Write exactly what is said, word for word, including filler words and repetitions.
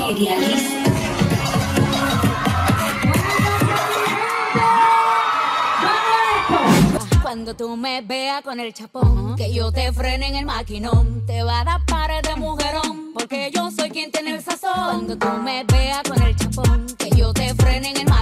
Edialis. Cuando tú me veas con el chapón, que yo te frene en el maquinón, te va a dar pares de mujerón, porque yo soy quien tiene el sazón. Cuando tú me veas con el chapón, que yo te frene en el maquinón,